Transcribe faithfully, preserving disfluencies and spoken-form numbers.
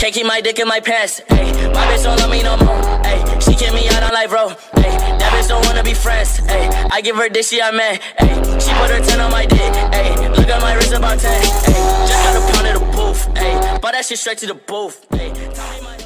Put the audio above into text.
can't keep my dick in my pants. Ayy, my bitch don't love me no more. Ayy, she kick me out on life, bro. Ayy, that bitch don't wanna be friends. Ayy, I give her dick, she a man. Ayy, she put her ten on my dick. Ayy, look at my wrist about ten. Ayy, just got a pound of the booth. Ayy, bought that shit straight to the booth. Ayy, tell me my